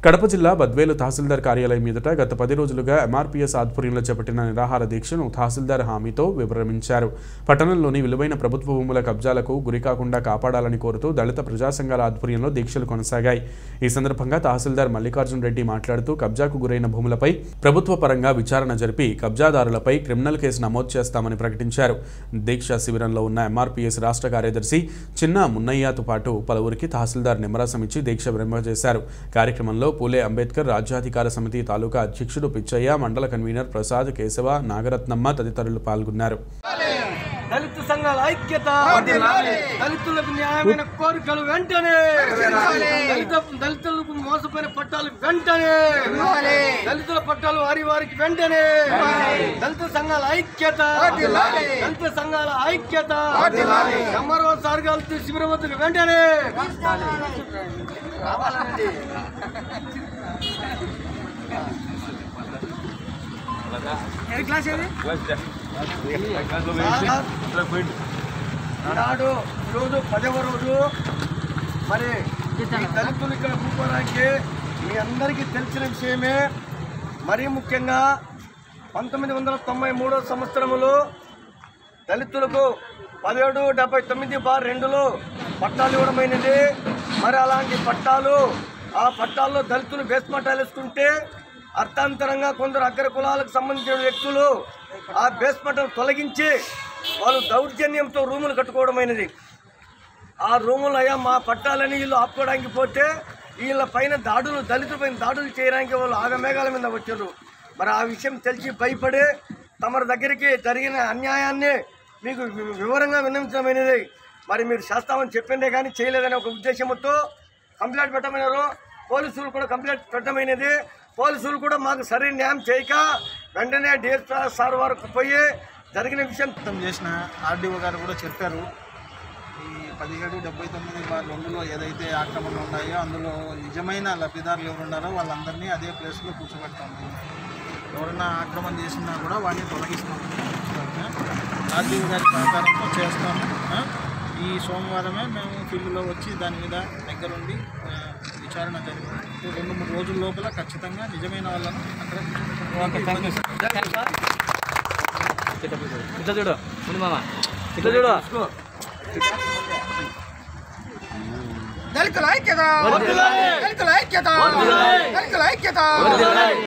కడప జిల్లా బద్వేలు తహసీల్దార్ కార్యాలయం ఎదుట గత 10 రోజులుగా ఎంఆర్పీఎస్ ఆధ్వర్యంలో చేపట్టిన నిరాహార దీక్షను తహసీల్దార్ హామీతో వివరించారు. పట్టణంలోని విలువైన ప్రభుత్వ భూముల కబ్జాలకు గురికాకుండా కాపాడాలని కోరుతూ దళిత ప్రజా సంఘాల ఆధ్వర్యంలో దీక్షలు కొనసాగాయి. ఈ సందర్భంగా తహసీల్దార్ మల్లికార్జున్ రెడ్డి మాట్లాడుతూ కబ్జాకు గురైన భూములపై ప్రభుత్వ పరంగా విచారణ జరిపి కబ్జాదారులపై క్రిమినల్ కేసు నమోదు చేస్తామని ప్రకటించారు. దీక్షా శిబిరంలో ఉన్న ఎంఆర్పీఎస్ రాష్ట్ర కార్యదర్శి చిన్న మున్నయ్యతో పాటు పలువురికి తహసీల్దార్ నిమ్మరసం ఇచ్చి దీక్ష విరమింపజేశారు. కార్యక్రమంలో పూలే అంబేద్కర్ రాజ్యాధికార సమితి తాలూకా అధ్యక్షుడు పిచ్చయ్య, మండల కన్వీనర్ ప్రసాద్, కేశవ, నాగరత్నమ్మ తదితరులు పాల్గొన్నారు. దళిత సంఘాల ఐక్యత, దళితులకు న్యాయమైన కోరికలు వెంటనే, దళితులకు మోసపోయిన పట్టాలు వెంటనే, దళితుల పట్టాలు వారికి వెంటనే, దళిత సంఘాల ఐక్యత, దళిత సంఘాల ఐక్యత, ఎంఆర్ఓ సార్ గారు శిబిరం వద్దకు వెంటనే రావాలండి. ఈనాడు ఈరోజు 10వ రోజు. మరి దళితులు ఇక్కడ కూర్చోడానికి మీ అందరికీ తెలిసిన విషయమే. మరీ ముఖ్యంగా 1993 సంవత్సరంలో దళితులకు 1779/2లో పట్టాలు ఇవ్వడమైనది. మరి అలాంటి పట్టాలు, ఆ పట్టాల్లో దళితులు బేస్మట్టాలు వేసుకుంటే అర్థాంతరంగా కొందరు అగ్ర కులాలకు సంబంధించిన వ్యక్తులు ఆ బేస్మట్టను తొలగించి వాళ్ళు దౌర్జన్యంతో రూములు కట్టుకోవడమైనది. ఆ రూములు అయ్యా మా పట్టాలని వీళ్ళు ఆపుకోవడానికి పోతే వీళ్ళ పైన దాడులు, దళితుల పైన దాడులు చేయడానికి వాళ్ళు ఆగమేఘాల మీద వచ్చారు. మరి ఆ విషయం తెలిసి భయపడి తమ దగ్గరికి జరిగిన అన్యాయాన్ని మీకు వివరంగా విన్నవించడమైనది. మరి మీరు చేస్తామని చెప్పిందే కానీ చేయలేదనే ఒక ఉద్దేశంతో కంప్లైంట్ పెట్టమైనారు. పోలీసులు కూడా కంప్లైంట్ పెట్టమైనది. పోలీసులు కూడా మాకు సరైన న్యాయం చేయక వెంటనే డిఎస్పీ సార్ వరకు పోయి జరిగిన విషయం చేసిన ఆర్డీఓ గారు కూడా చెప్పారు. ఈ 1779/2లో ఏదైతే ఆక్రమణలు ఉన్నాయో అందులో నిజమైన లబ్ధిదారులు ఎవరున్నారో వాళ్ళందరినీ అదే ప్లేస్లో కూర్చోబెడతాము. ఎవరైనా ఆక్రమణ చేసినా కూడా వాడిని తొలగిస్తాము. ఆర్డీఓ గారి సహకారంతో చేస్తాము. ఈ సోమవారమే మేము ఫీల్డ్లో వచ్చి దాని మీద దగ్గరుండి విచారణ జరిగింది. 2-3 రోజుల లోపల ఖచ్చితంగా నిజమైన వాళ్ళను అక్కడ దళితుల ఐక్యత.